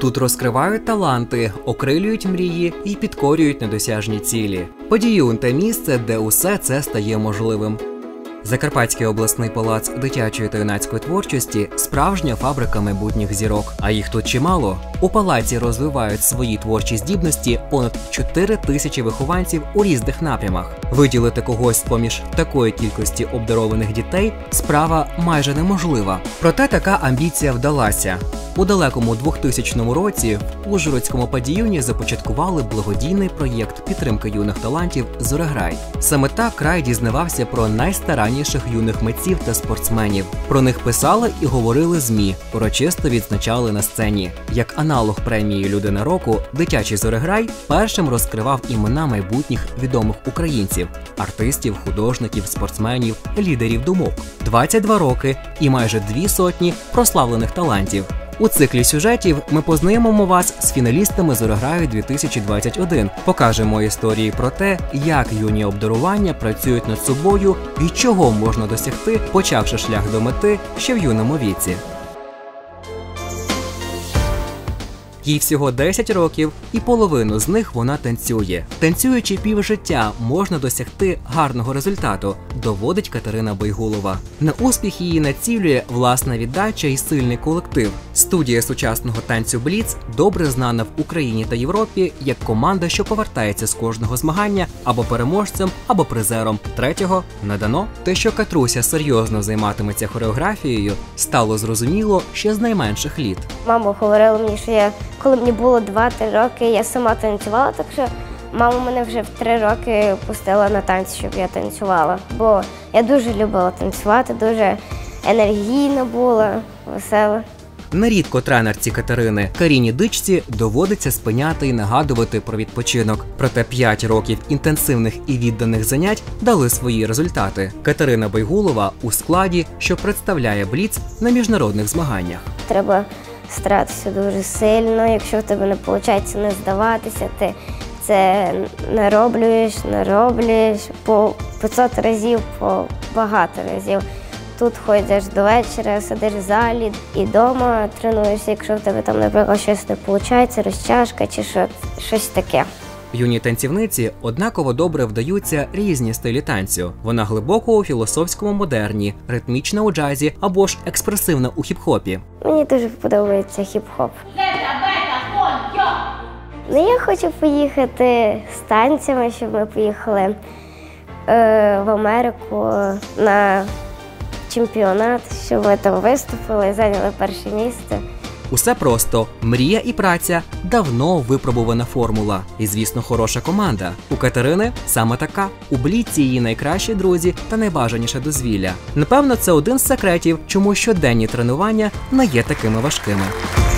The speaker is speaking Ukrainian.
Тут розкривають таланти, окрилюють мрії і підкорюють недосяжні цілі. Подіюн – те місце, де усе це стає можливим. Закарпатський обласний палац дитячої та юнацької творчості – справжня фабрика майбутніх зірок. А їх тут чимало. У палаці розвивають свої творчі здібності понад 4 тисячі вихованців у різних напрямах. Виділити когось поміж такої кількості обдарованих дітей – справа майже неможлива. Проте така амбіція вдалася. У далекому 2000 році в Ужгородському Подіюні започаткували благодійний проєкт підтримки юних талантів «Зореграй». Саме так край дізнавався про найстаранніших юних митців та спортсменів. Про них писали і говорили ЗМІ, урочисто відзначали на сцені. Як аналог премії «Людина року», дитячий «Зореграй» першим розкривав імена майбутніх відомих українців – артистів, художників, спортсменів, лідерів думок. 22 роки і майже 200 прославлених талантів. У циклі сюжетів ми познайомимо вас з фіналістами «Зореграю-2021», покажемо історії про те, як юні обдарування працюють над собою і чого можна досягти, почавши шлях до мети ще в юному віці. Їй всього 10 років, і половину з них вона танцює. Танцюючи півжиття, можна досягти гарного результату, доводить Катерина Байгулова. На успіх її націлює власна віддача і сильний колектив. Студія сучасного танцю «Бліц» добре знана в Україні та Європі як команда, що повертається з кожного змагання або переможцем, або призером. Третього не дано. Те, що Катруся серйозно займатиметься хореографією, стало зрозуміло ще з найменших літ. Мама говорила мені, що коли мені було 2-3 роки, я сама танцювала, так що мама мене вже в 3 роки пустила на танці, щоб я танцювала. Бо я дуже любила танцювати, дуже енергійна була, весела. Нерідко тренерці Катерини Каріні Дичці доводиться спиняти і нагадувати про відпочинок. Проте 5 років інтенсивних і відданих занять дали свої результати. Катерина Байгулова у складі, що представляє «Бліц» на міжнародних змаганнях. Треба старатися дуже сильно, якщо в тебе не виходить, не здаватися, ти це нароблюєш по 500 разів, по багато разів. Тут ходиш до вечора, сидиш в залі і вдома тренуєшся, якщо в тебе там, наприклад, щось не виходить, розтяжка чи щось таке. Юній танцівниці однаково добре вдаються різні стилі танцю. Вона глибоко у філософському модерні, ритмічна у джазі або ж експресивна у хіп-хопі. Мені дуже подобається хіп-хоп. Я хочу поїхати з танцями, щоб ми поїхали в Америку на чемпіонат, щоб ми там виступили і зайняли перше місце. Усе просто. Мрія і праця – давно випробувана формула. І, звісно, хороша команда. У Катерини саме така. У «Бліці» її найкращі друзі та найбажаніше дозвілля. Напевно, це один з секретів, чому щоденні тренування не є такими важкими.